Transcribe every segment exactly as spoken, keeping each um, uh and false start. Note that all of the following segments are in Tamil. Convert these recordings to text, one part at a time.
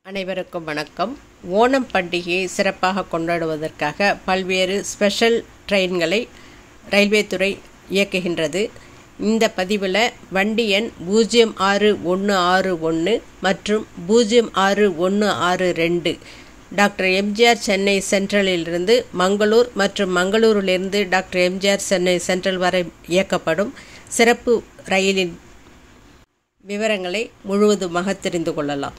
அனைவருக்கும் வணக்கம். ஓணம் பண்டிகையை சிறப்பாக கொண்டாடுவதற்காக பல்வேறு ஸ்பெஷல் ட்ரெயின்களை ரயில்வே துறை இயக்குகின்றது. இந்த பதிவில் வண்டி எண் பூஜ்ஜியம் ஆறு ஒன்று ஆறு ஒன்று மற்றும் பூஜ்ஜியம் ஆறு ஒன்று ஆறு ரெண்டு டாக்டர் எம்ஜிஆர் சென்னை சென்ட்ரலிலிருந்து மங்களூர் மற்றும் மங்களூரிலிருந்து டாக்டர் எம்ஜிஆர் சென்னை சென்ட்ரல் வரை இயக்கப்படும் சிறப்பு ரயிலின் விவரங்களை முழுவதுமாக தெரிந்து கொள்ளலாம்.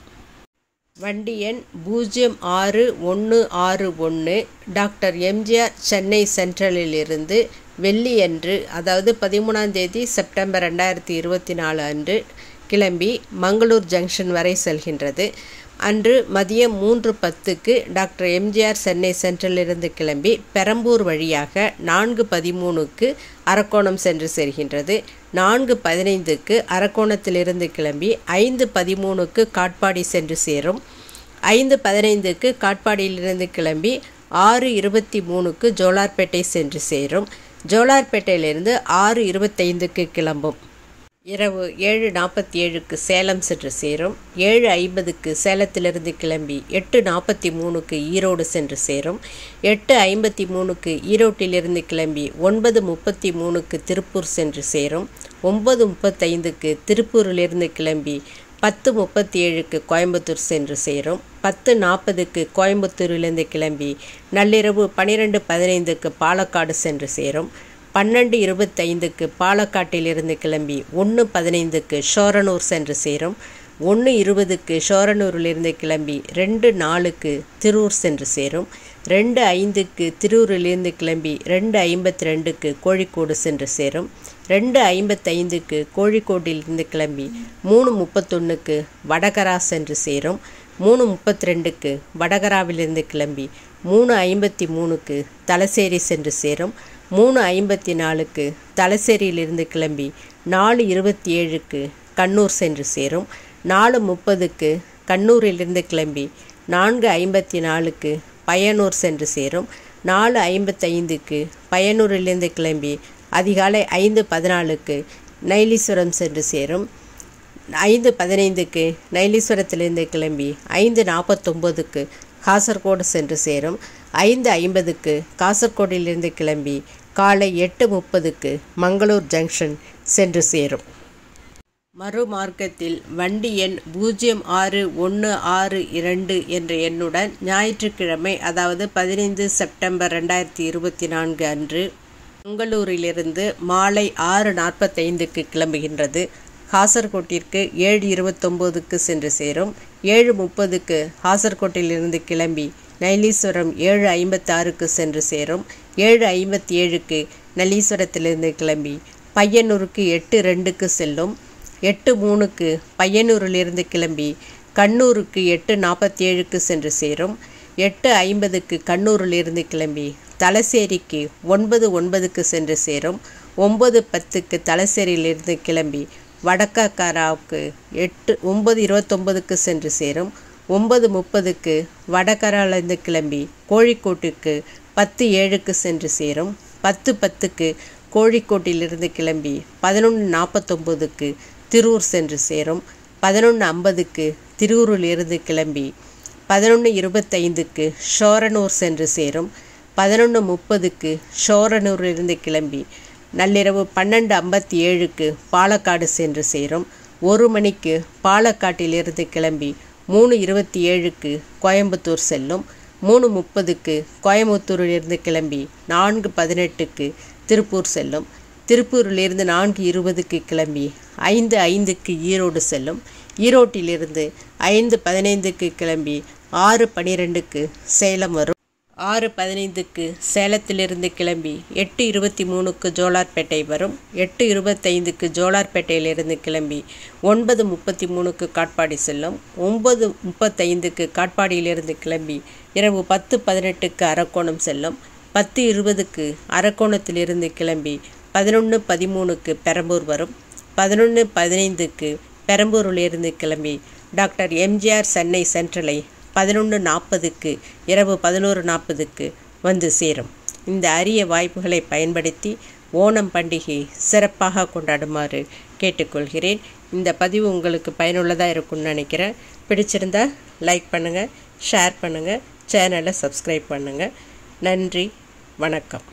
வண்டி எண் பூஜ்ஜியம் ஆறு ஒன்று ஆறு ஒன்று டாக்டர் எம்ஜிஆர் சென்னை சென்ட்ரலிலிருந்து வெள்ளியன்று, அதாவது பதிமூணாம் தேதி செப்டம்பர் ரெண்டாயிரத்தி இருபத்தி நாலு அன்று கிளம்பி மங்களூர் ஜங்ஷன் வரை செல்கின்றது. அன்று மதியம் மூன்று பத்துக்கு டாக்டர் எம்ஜிஆர் சென்னை சென்ட்ரலிலிருந்து கிளம்பி பெரம்பூர் வழியாக நான்கு பதிமூணுக்கு அரக்கோணம் சென்று சேர்கின்றது. நான்கு பதினைந்துக்கு அரக்கோணத்திலிருந்து கிளம்பி ஐந்து பதிமூணுக்கு காட்பாடி சென்று சேரும். ஐந்து பதினைந்துக்கு காட்பாடியிலிருந்து கிளம்பி ஆறு இருபத்தி மூணுக்கு ஜோலார்பேட்டை சென்று சேரும். ஜோலார்பேட்டையிலிருந்து ஆறு இருபத்தைந்துக்கு கிளம்பும். இரவு ஏழு நாற்பத்தி ஏழுக்கு சேலம் சென்று சேரும். ஏழு ஐம்பதுக்கு சேலத்திலிருந்து கிளம்பி எட்டு நாற்பத்தி மூணுக்கு ஈரோடு சென்று சேரும். எட்டு ஐம்பத்தி மூணுக்கு ஈரோட்டிலிருந்து கிளம்பி ஒன்பது முப்பத்தி மூணுக்கு திருப்பூர் சென்று சேரும். ஒன்பது முப்பத்தைந்துக்கு திருப்பூரிலிருந்து கிளம்பி பத்து முப்பத்தி ஏழுக்கு கோயம்புத்தூர் சென்று சேரும். பத்து நாற்பதுக்கு கோயம்புத்தூரிலிருந்து கிளம்பி நள்ளிரவு பன்னிரெண்டு பதினைந்துக்கு பாலக்காடு சென்று சேரும். பன்னெண்டு இருபத்தைந்துக்கு பாலக்காட்டிலிருந்து கிளம்பி ஒன்று பதினைந்துக்கு ஷோரனூர் சென்று சேரும். ஒன்று இருபதுக்கு ஷோரனூரிலிருந்து கிளம்பி ரெண்டு நாலுக்கு திருவூர் சென்று சேரும். ரெண்டு ஐந்துக்கு திருவூரிலிருந்து கிளம்பி ரெண்டு ஐம்பத்தி ரெண்டுக்கு கோழிக்கோடு சென்று சேரும். ரெண்டு ஐம்பத்தைந்துக்கு கோழிக்கோட்டிலிருந்து கிளம்பி மூணு முப்பத்தொன்றுக்கு வடகரா சென்று சேரும். மூணு முப்பத்தி ரெண்டுக்கு வடகராவிலிருந்து கிளம்பி மூணு ஐம்பத்தி மூணுக்கு தலசேரி சென்று சேரும். மூணு ஐம்பத்தி நாலுக்கு தலசேரியிலிருந்து கிளம்பி நாலு இருபத்தி ஏழுக்கு கண்ணூர் சென்று சேரும். நாலு முப்பதுக்கு கண்ணூரிலிருந்து கிளம்பி நான்கு ஐம்பத்தி நாலுக்கு பையனூர் சென்று சேரும். நாலு ஐம்பத்தைந்துக்கு பையனூரிலிருந்து கிளம்பி அதிகாலை ஐந்து பதினாலுக்கு நைலீஸ்வரம் சென்று சேரும். ஐந்து பதினைந்துக்கு நைலீஸ்வரத்திலிருந்து கிளம்பி ஐந்து நாற்பத்தொம்போதுக்கு காசர்கோடு சென்று சேரும். ஐந்து ஐம்பதுக்கு காசர்கோடிலிருந்து கிளம்பி காலை எட்டு முப்பதுக்கு மங்களூர் ஜங்ஷன் சென்று சேரும். மறுமார்க்கத்தில் வண்டி எண் பூஜ்ஜியம் ஆறு ஒன்று ஆறு இரண்டு என்ற எண்ணுடன் ஞாயிற்றுக்கிழமை, அதாவது பதினைந்து செப்டம்பர் ரெண்டாயிரத்தி இருபத்தி நான்கு அன்று மங்களூரிலிருந்து மாலை ஆறு நாற்பத்தைந்துக்கு கிளம்புகின்றது. காசர்கோட்டிற்கு ஏழு இருபத்தொம்போதுக்கு சென்று சேரும். ஏழு முப்பதுக்கு காசர்கோட்டிலிருந்து கிளம்பி நைலீஸ்வரம் ஏழு ஐம்பத்தாறுக்கு சென்று சேரும். ஏழு ஐம்பத்தி ஏழுக்கு நலீஸ்வரத்திலிருந்து கிளம்பி பையனூருக்கு எட்டு ரெண்டுக்கு செல்லும். எட்டு மூணுக்கு பையனூரிலிருந்து கிளம்பி கண்ணூருக்கு எட்டு நாற்பத்தி ஏழுக்கு சென்று சேரும். எட்டு ஐம்பதுக்கு கண்ணூரிலிருந்து கிளம்பி தலசேரிக்கு ஒன்பது ஒன்பதுக்கு சென்று சேரும். ஒம்பது பத்துக்கு தலசேரியிலிருந்து கிளம்பி வடக்கராவுக்கு எட்டு ஒம்பது இருபத்தொம்பதுக்கு சென்று சேரும். ஒம்பது முப்பதுக்கு வடகராவிலிருந்து கிளம்பி கோழிக்கோட்டுக்கு பத்து ஏழுக்கு சென்று சேரும். பத்து பத்துக்கு கோழிக்கோட்டிலிருந்து கிளம்பி பதினொன்று நாற்பத்தொம்போதுக்கு திருவூர் சென்று சேரும். பதினொன்று ஐம்பதுக்கு திருவூரிலிருந்து கிளம்பி பதினொன்று இருபத்தைந்துக்கு ஷோரனூர் சென்று சேரும். பதினொன்று முப்பதுக்கு ஷோரனூரிலிருந்து கிளம்பி நள்ளிரவு பன்னெண்டு ஐம்பத்தி ஏழுக்கு பாலக்காடு சென்று சேரும். ஒரு மணிக்கு பாலக்காட்டிலிருந்து கிளம்பி மூணு இருபத்தி ஏழுக்கு கோயம்புத்தூர் செல்லும். மூணு முப்பதுக்கு கோயம்புத்தூரிலிருந்து கிளம்பி நான்கு பதினெட்டுக்கு திருப்பூர் செல்லும். திருப்பூரிலிருந்து நான்கு இருபதுக்கு கிளம்பி ஐந்து ஐந்துக்கு ஈரோடு செல்லும். ஈரோட்டிலிருந்து ஐந்து பதினைந்துக்கு கிளம்பி ஆறு பன்னிரெண்டுக்கு சேலம் வரும். ஆறு பதினைந்துக்கு சேலத்திலிருந்து கிளம்பி எட்டு இருபத்தி மூணுக்கு ஜோலார்பேட்டை வரும். எட்டு இருபத்தைந்துக்கு ஜோலார்பேட்டையிலிருந்து கிளம்பி ஒன்பது முப்பத்தி மூணுக்கு காட்பாடி செல்லும். ஒம்பது முப்பத்தைந்துக்கு காட்பாடியிலிருந்து கிளம்பி இரவு பத்து பதினெட்டுக்கு அரக்கோணம் செல்லும். பத்து இருபதுக்கு அரக்கோணத்திலிருந்து கிளம்பி பதினொன்று பதிமூணுக்கு பெரம்பூர் வரும். பதினொன்று பதினைந்துக்கு பெரம்பூரிலிருந்து கிளம்பி டாக்டர் எம்ஜிஆர் சென்னை சென்ட்ரலை பதினொன்று நாற்பதுக்கு இரவு பதினோரு நாற்பதுக்கு வந்து சேரும். இந்த அரிய வாய்ப்புகளை பயன்படுத்தி ஓணம் பண்டிகை சிறப்பாக கொண்டாடுமாறு கேட்டுக்கொள்கிறேன். இந்த பதிவு உங்களுக்கு பயனுள்ளதாக இருக்கும்னு நினைக்கிறேன். பிடிச்சிருந்தா லைக் பண்ணுங்கள், ஷேர் பண்ணுங்கள், சேனலை சப்ஸ்கிரைப் பண்ணுங்கள். நன்றி, வணக்கம்.